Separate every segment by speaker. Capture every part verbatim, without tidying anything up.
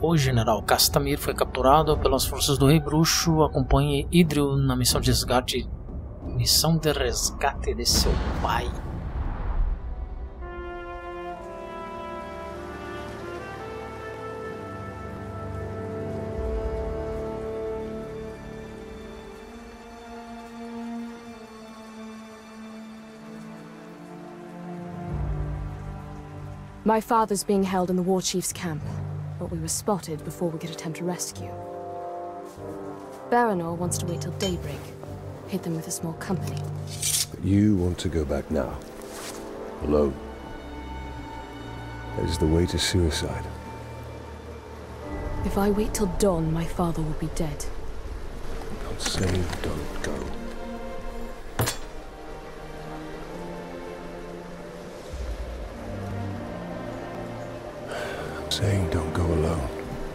Speaker 1: O general Castamir foi capturado pelas forças do Rei Bruxo. Acompanhe Idril na missão de resgate, missão de resgate de seu pai.
Speaker 2: My father's being held in the War Chief's camp, but we were spotted before we could attempt a rescue. Baranor wants to wait till daybreak, hit them with a small company.
Speaker 3: But you want to go back now, alone. That is the way to suicide.
Speaker 2: If I wait till dawn, my father will be dead.
Speaker 3: Don't say don't go. Saying don't go alone.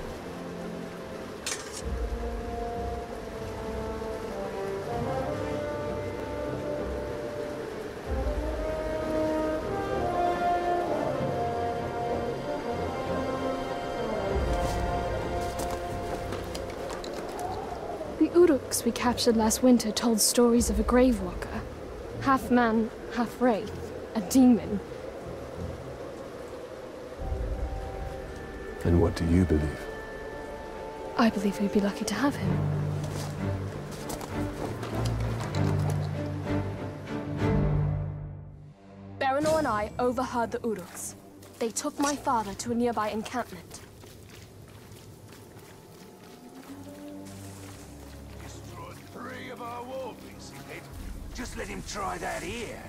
Speaker 2: The Uruks we captured last winter told stories of a Gravewalker. Half man, half wraith. A demon.
Speaker 3: And what do you believe?
Speaker 2: I believe we'd be lucky to have him. Baranor and I overheard the Uruks. They took my father to a nearby encampment.
Speaker 4: Destroyed three of our war beasts. Just let him try that here.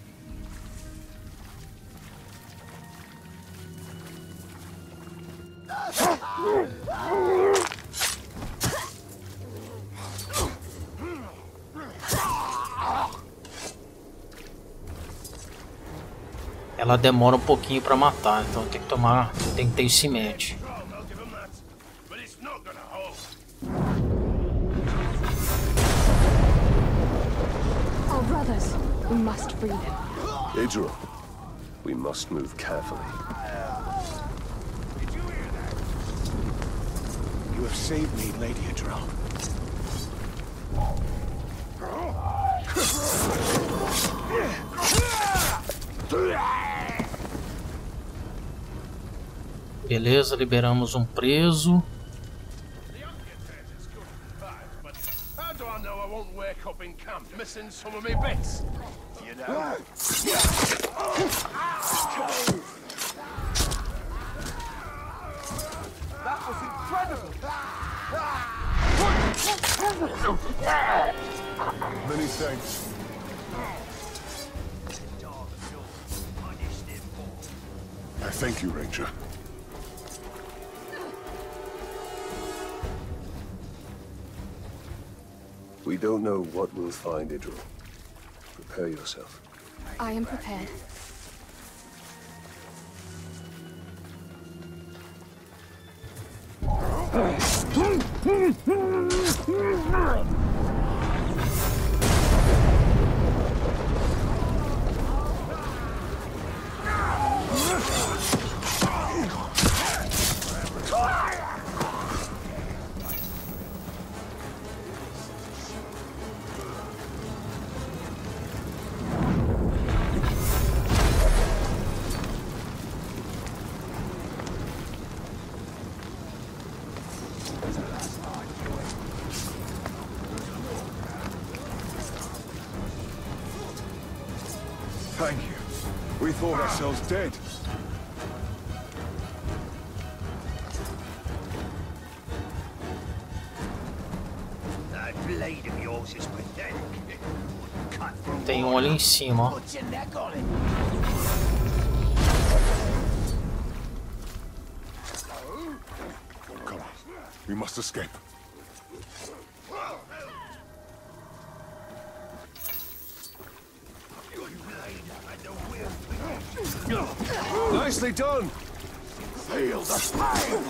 Speaker 1: Ela demora um pouquinho para matar, então tem que tomar, tem que ter isso em mente.
Speaker 2: Our brothers, we must free them.
Speaker 3: Idril, we must move carefully.
Speaker 4: You have saved me, Lady Idril.
Speaker 1: Beleza, liberamos um preso.
Speaker 4: How do I know I won't wake up in camp missing some of my bits? You know. That was incredible.
Speaker 3: Many thanks. I thank you, Ranger. We don't know what we'll find, Idril. Prepare yourself.
Speaker 2: I am prepared.
Speaker 3: Thank you. We thought ourselves dead.
Speaker 4: That blade of yours is pathetic. Cut from
Speaker 1: Tem um ali em cima, ó.
Speaker 4: Put your neck on it.
Speaker 3: Come on. We must escape. Nicely done!
Speaker 4: Feel the pain!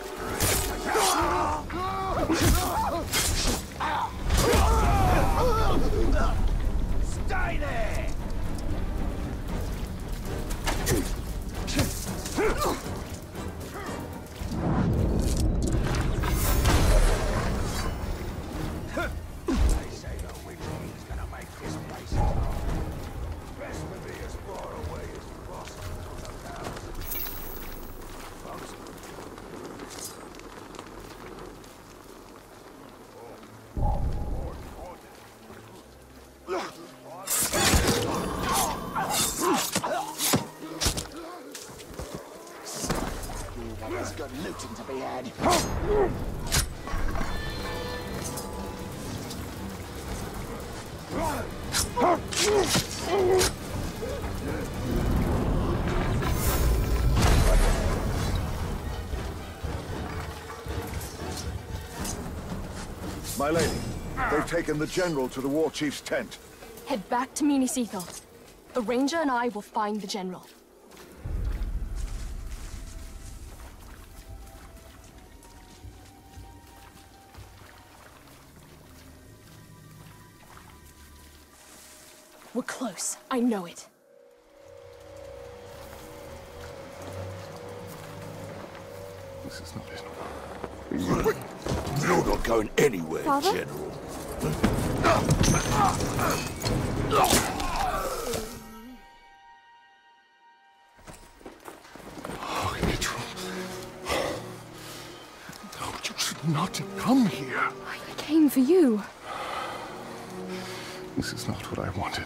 Speaker 4: Stay there!
Speaker 5: There's good looting to be had.
Speaker 6: My lady, they've taken the general to the war chief's tent.
Speaker 2: Head back to Minas Ithil. The ranger and I will find the general. We're close. I know it.
Speaker 6: This is not it.
Speaker 5: You're not going anywhere,
Speaker 2: Father?
Speaker 5: General.
Speaker 6: Oh, Idril. No, you should not have come here.
Speaker 2: I came for you.
Speaker 6: This is not what I wanted.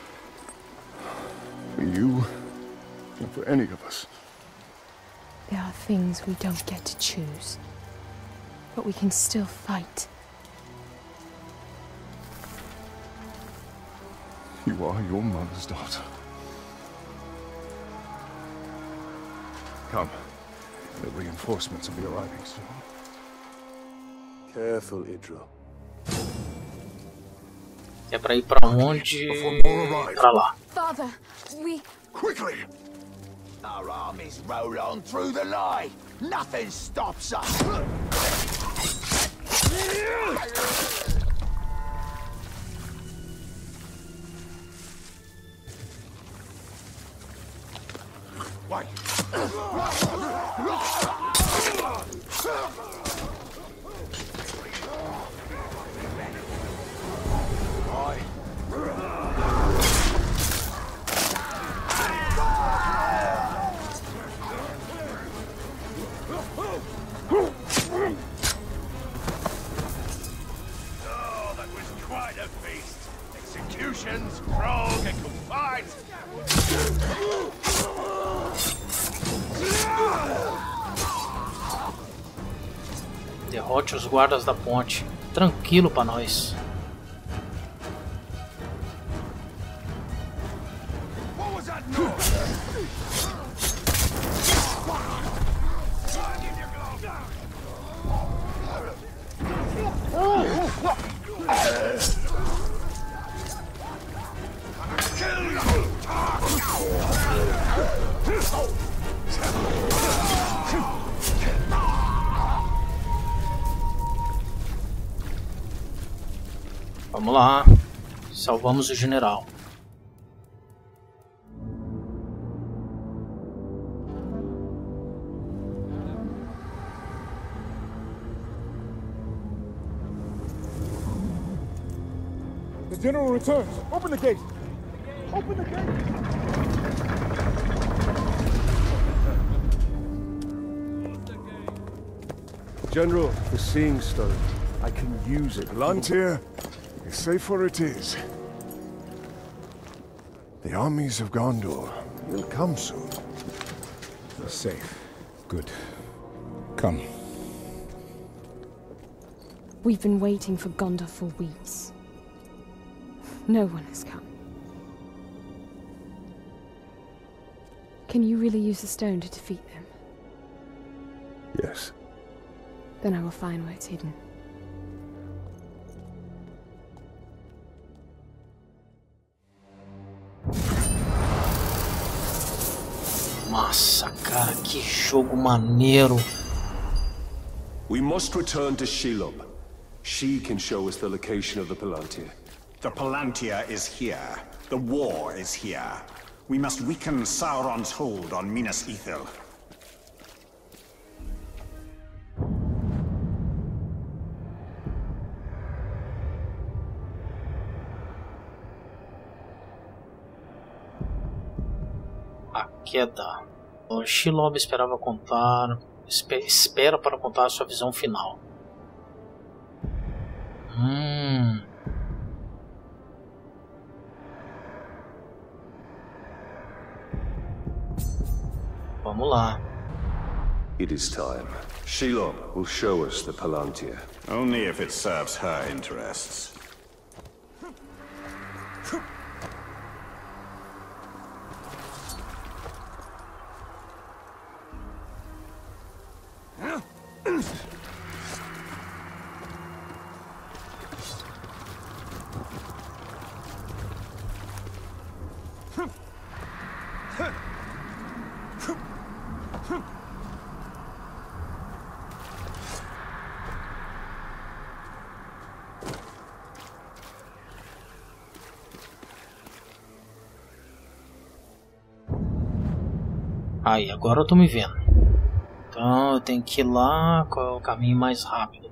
Speaker 6: For you, and for any of us.
Speaker 2: There are things we don't get to choose. But we can still fight.
Speaker 6: You are your mother's daughter. Come. The reinforcements will be arriving soon.
Speaker 3: Careful, Idril.
Speaker 1: É pra ir pra onde? Pra lá.
Speaker 2: Father, we...
Speaker 5: Quickly! Our armies roll on through the line. Nothing stops us. Wait.
Speaker 4: Strong and confined.
Speaker 1: Derrote os guardas da ponte. Tranquilo pra nós.
Speaker 4: What was that noise?
Speaker 1: Vamos lá. Salvamos o general.
Speaker 6: The general returns. Open the gate. Open the gate.
Speaker 3: General, the Seeing Stone. I can use it.
Speaker 6: Palantir, safer it is. The armies of Gondor will come soon. You're safe. Good. Come.
Speaker 2: We've been waiting for Gondor for weeks. No one has come. Can you really use the stone to defeat them?
Speaker 6: Yes.
Speaker 2: Then I will find where it's hidden.
Speaker 1: Nossa, cara, que jogo maneiro.
Speaker 3: We must return to Shelob. She can show us the location of the Palantir.
Speaker 7: The Palantir is here. The war is here. We must weaken Sauron's hold on Minas Ithil.
Speaker 1: queda. O Shelob esperava contar, espera para contar a sua visão final. Hum. Vamos lá.
Speaker 3: It is time. Shelob will show us the Palantir.
Speaker 7: Only if it serves her interests.
Speaker 1: Aí, agora eu tô me vendo. Então eu tenho que ir lá, qual é o caminho mais rápido?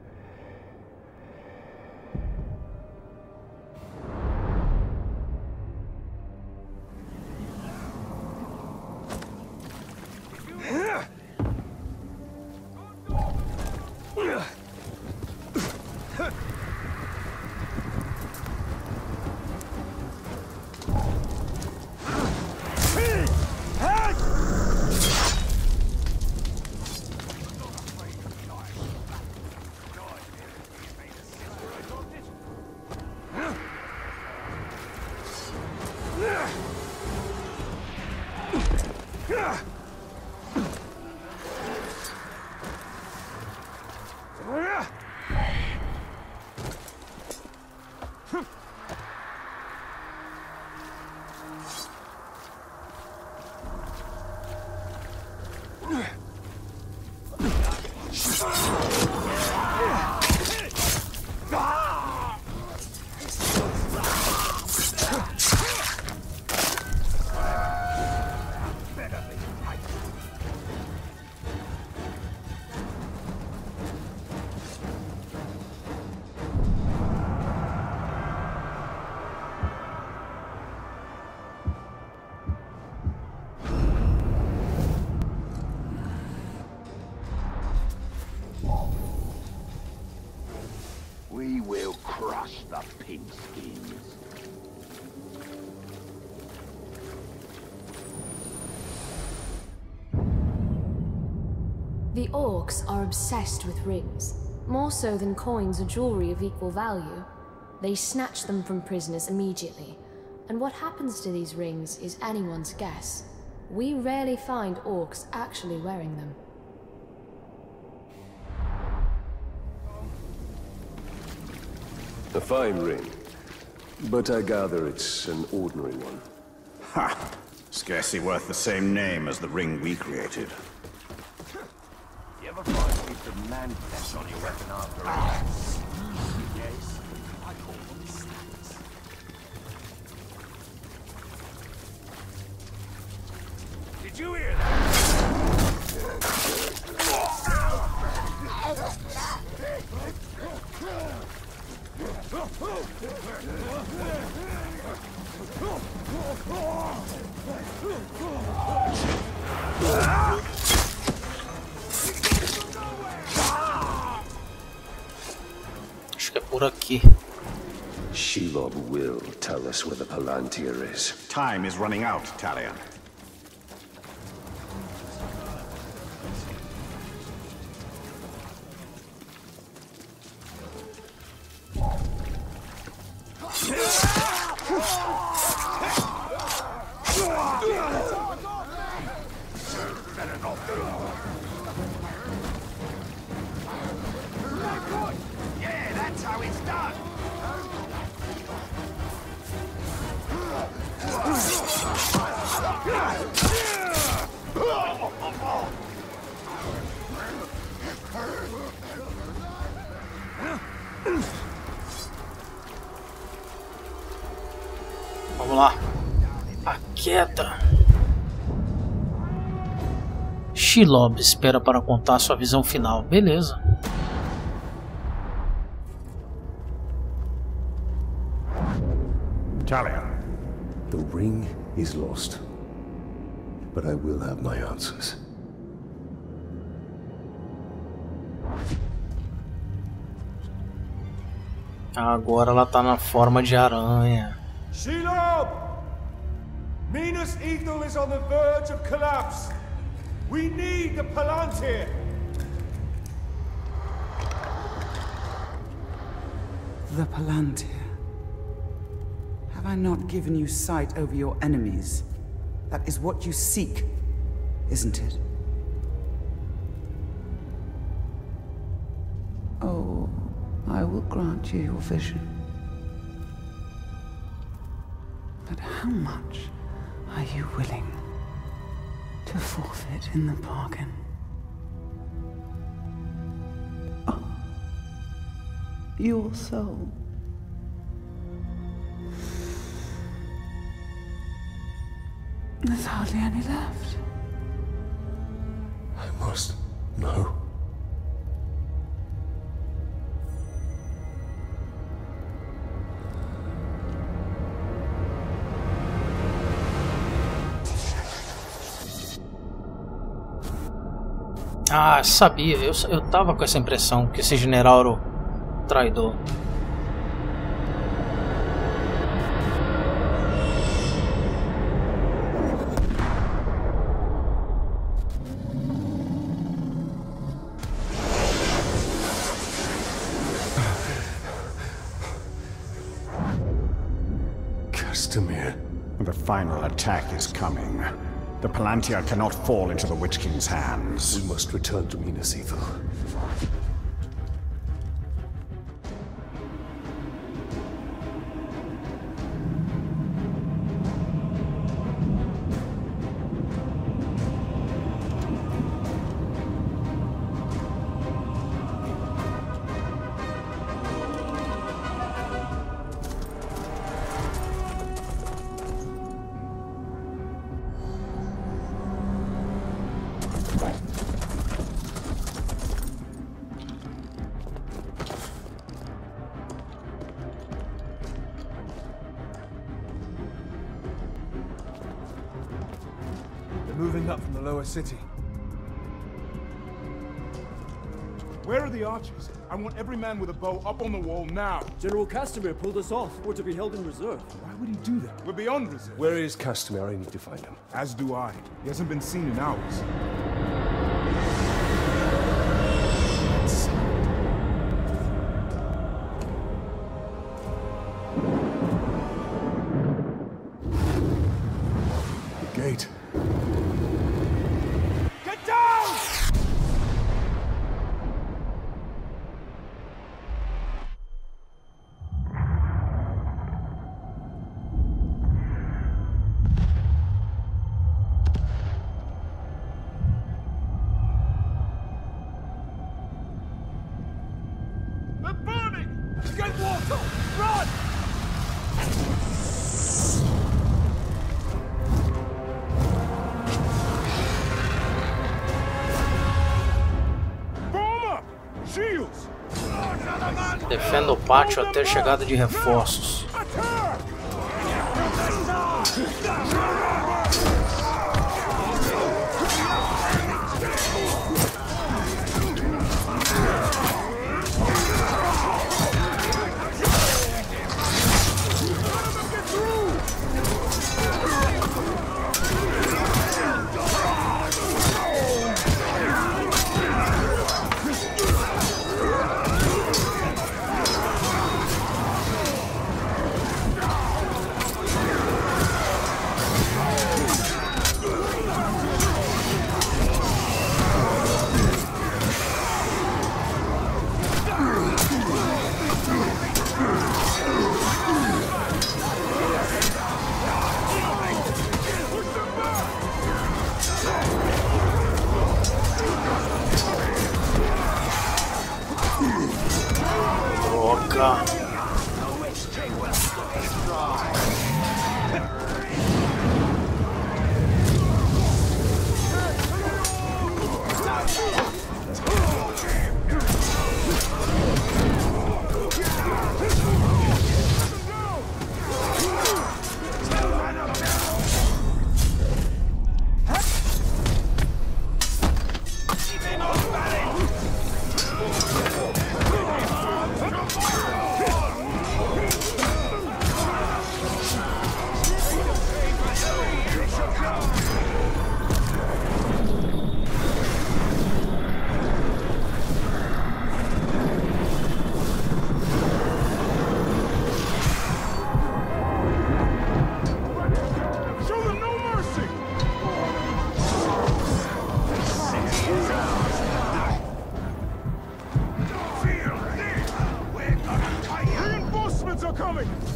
Speaker 5: We will crush the pigskins.
Speaker 2: The orcs are obsessed with rings, more so than coins or jewelry of equal value. They snatch them from prisoners immediately, and what happens to these rings is anyone's guess. We rarely find orcs actually wearing them.
Speaker 3: A fine ring, but I gather it's an ordinary one.
Speaker 7: Ha! Scarcely worth the same name as the ring we created.
Speaker 5: You ever find a piece of man flesh on your weapon after all? Yes, I call them snacks.
Speaker 4: Did you hear that?
Speaker 1: Acho que é por aqui.
Speaker 3: Shelob will tell us where the Palantir is.
Speaker 7: Time is running out, Talion.
Speaker 5: Yeah, that's how it's done.
Speaker 1: Vamos lá. A queda. Shelob espera para contar sua visão final. Beleza.
Speaker 6: Talion. The ring is lost. but I will have my answers.
Speaker 1: Agora ela tá na forma de aranha.
Speaker 4: Shelob! Minas Ithil is on the verge of collapse. We need the Palantir.
Speaker 8: The Palantir. Have I not given you sight over your enemies? That is what you seek, isn't it? Oh, I will grant you your vision. But how much are you willing to forfeit in the bargain? Oh, your soul. There's hardly any left.
Speaker 6: I must know.
Speaker 1: Ah, sabia. Eu, eu tava com essa impressão que esse general era o traidor.
Speaker 6: Castamir.
Speaker 7: The final attack is coming. The Palantir cannot fall into the Witch King's hands.
Speaker 6: We must return to Minas Ithil.
Speaker 4: Moving up from the lower city. Where are the archers? I want every man with a bow up on the wall now.
Speaker 9: General Castamir pulled us off. We're to be held in reserve.
Speaker 4: Why would he do that? We're beyond reserve.
Speaker 6: Where is Castamir? I need to find him.
Speaker 4: As do I. He hasn't been seen in hours.
Speaker 6: The gate.
Speaker 4: Get down! They're burning! Get water! Run! Shields!
Speaker 1: Defenda o pátio até a chegada de reforços.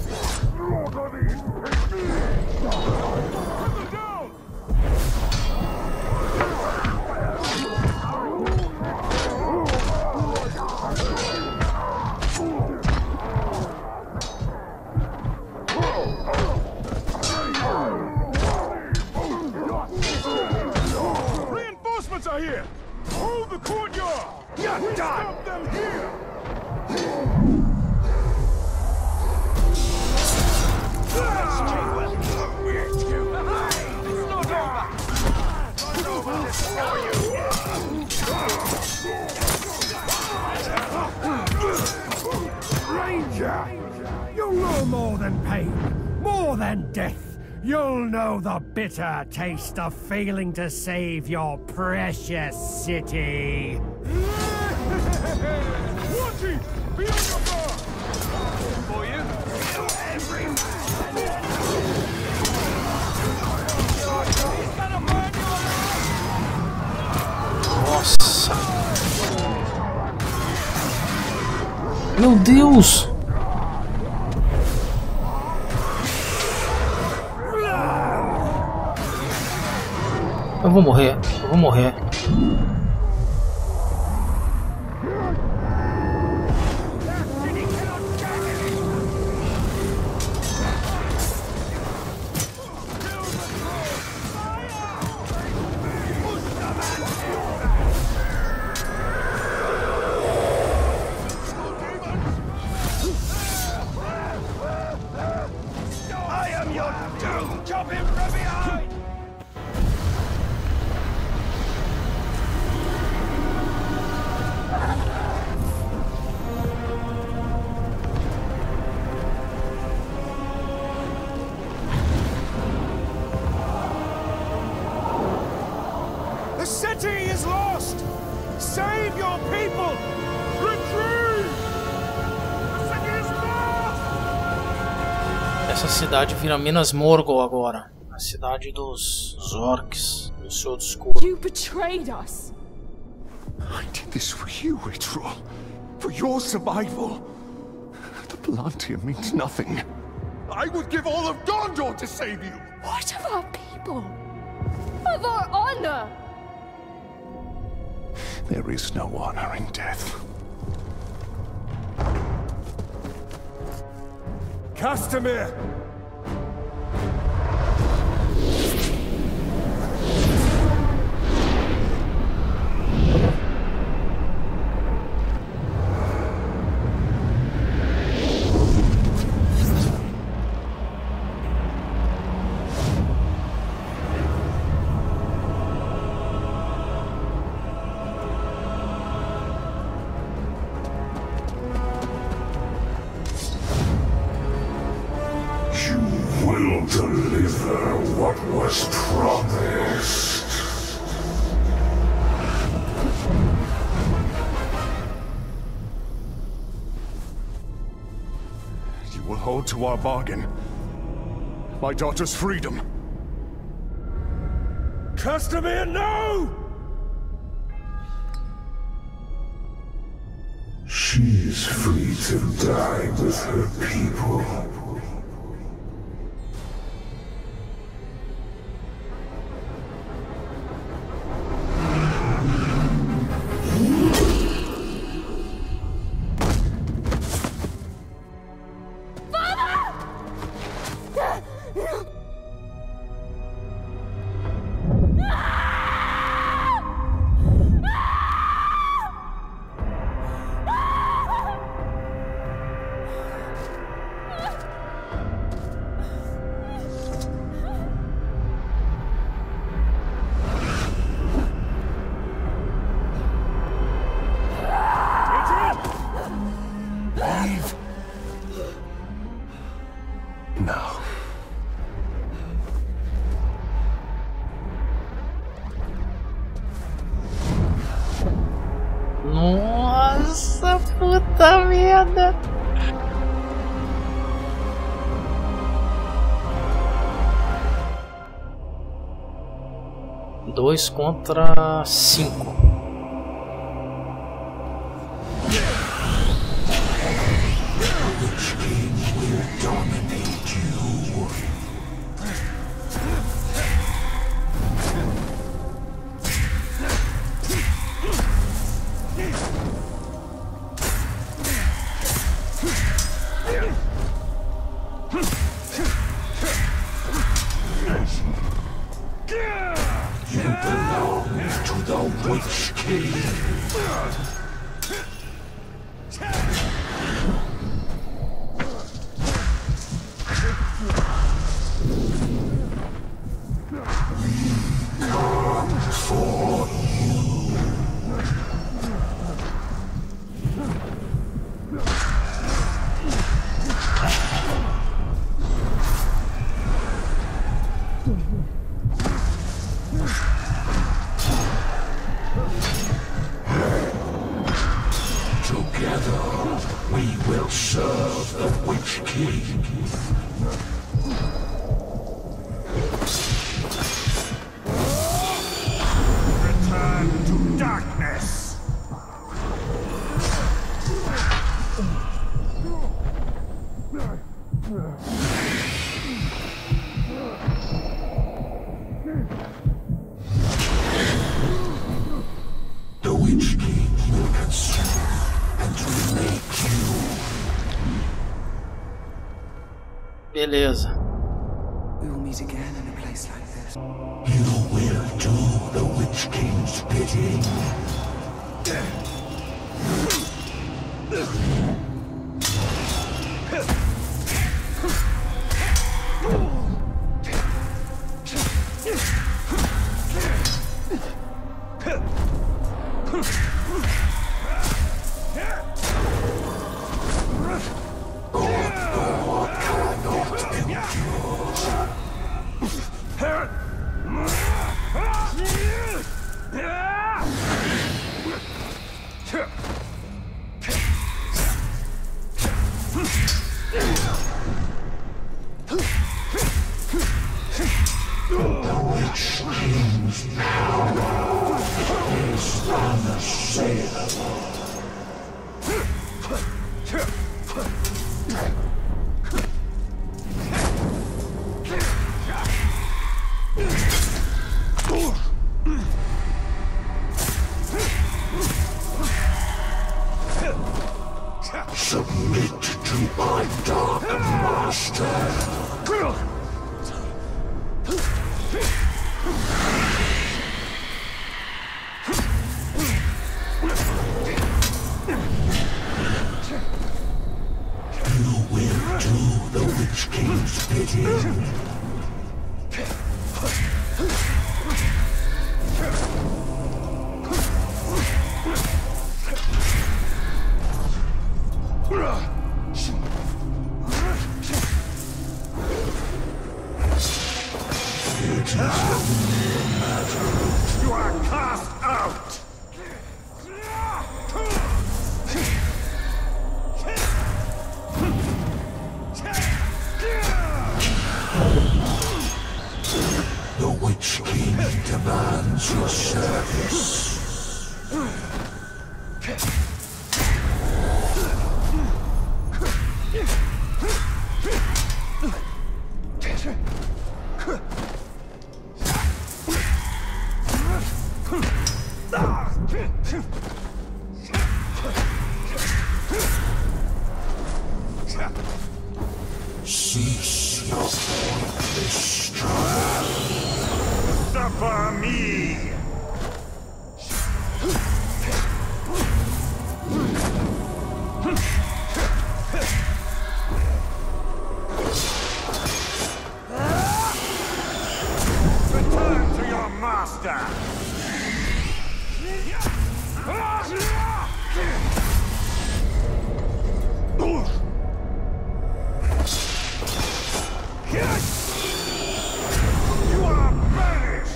Speaker 4: Reinforcements are here! Hold the courtyard! You're done! Stop them here!
Speaker 10: Ranger! You'll know more than pain, more than death. You'll know the bitter taste of failing to save your precious city.
Speaker 4: Watching! Be on your guard!
Speaker 5: For you, kill every man! He's gonna burn you alive!
Speaker 1: Nossa! Meu Deus! Eu vou morrer, eu vou morrer.
Speaker 5: I am your doom! Chop him from behind!
Speaker 4: The city is lost! Save your people! Retreat! The city is lost!
Speaker 1: Essa cidade vira Minas Morgul agora. A cidade dos, dos orcs, do Senhor do Escuro.
Speaker 2: You betrayed us!
Speaker 6: I did this for you, Itrol. For your survival. The Palantir means nothing. I would give all of Gondor to save you!
Speaker 2: What of our people? Of our honor?
Speaker 6: There is no honor in death.
Speaker 4: Castamir!
Speaker 11: will deliver what was promised.
Speaker 6: You will hold to our bargain. My daughter's freedom.
Speaker 4: Castamir, no!
Speaker 11: She is free to die with her people.
Speaker 6: Now.
Speaker 1: Nossa, puta merda. Dois contra cinco.
Speaker 11: Which king will dominate? Witch King. Come for you. Together, we will serve the Witch King.
Speaker 7: Return to darkness!
Speaker 11: The Witch King will consume and remake you.
Speaker 1: Beleza.
Speaker 8: We will meet again in a place like this.
Speaker 11: You will do the Witch King's bidding. Submit to my dark master. You will do the Witch King's bidding.
Speaker 7: You are cast out!
Speaker 11: The Witch King demands your service. Cease your pointless struggle.
Speaker 7: Suffer me! Return to your master! You are banished!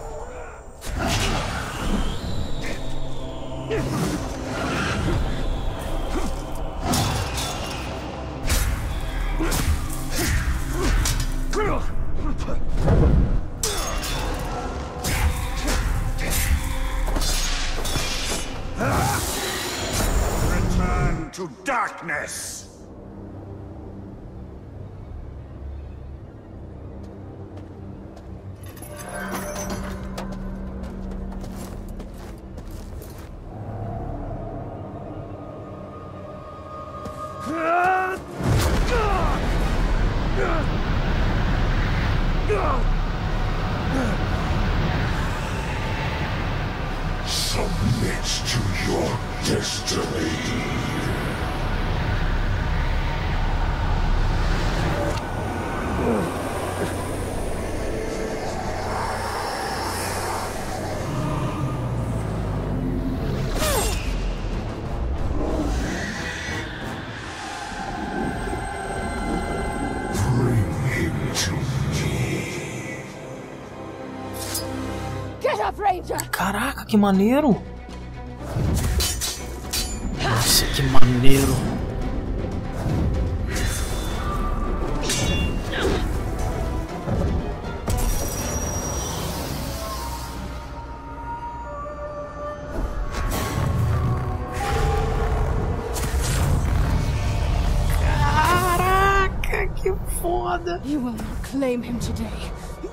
Speaker 7: Return to darkness!
Speaker 11: leads to your destiny.
Speaker 1: Caraca, que maneiro! Nossa, que maneiro! Caraca, que foda!
Speaker 12: You will not claim him today.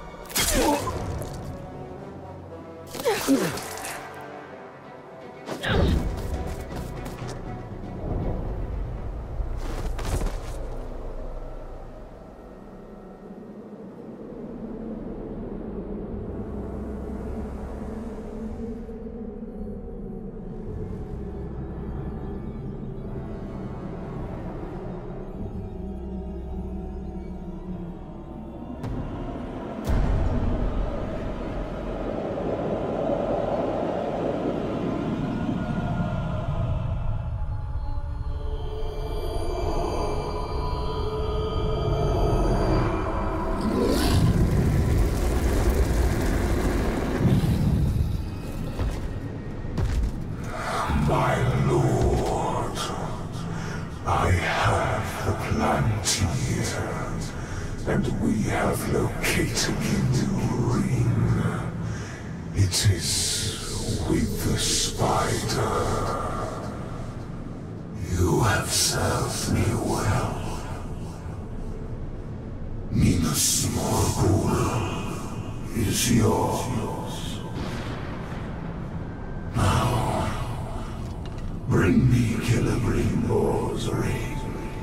Speaker 11: My lord, I have the Palantir, and we have located the new ring. It is with the spider. You have served me well. Minas Morgul is yours. Now, bring me Celebrimbor's ring.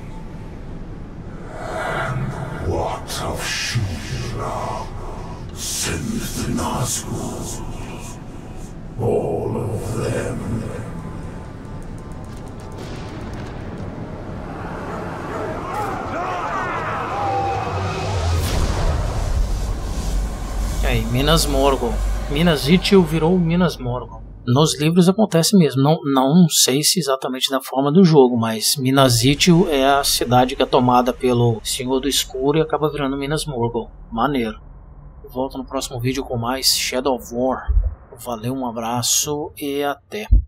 Speaker 11: And what of Shura? Send the Nazgûl. All of them.
Speaker 1: Aí, Minas Morgul. Minas Ithil virou Minas Morgul. Nos livros acontece mesmo, não, não sei se exatamente da forma do jogo, mas Minas Ithil é a cidade que é tomada pelo Senhor do Escuro e acaba virando Minas Morgul. Maneiro. Volto no próximo vídeo com mais Shadow of War. Valeu, um abraço e até.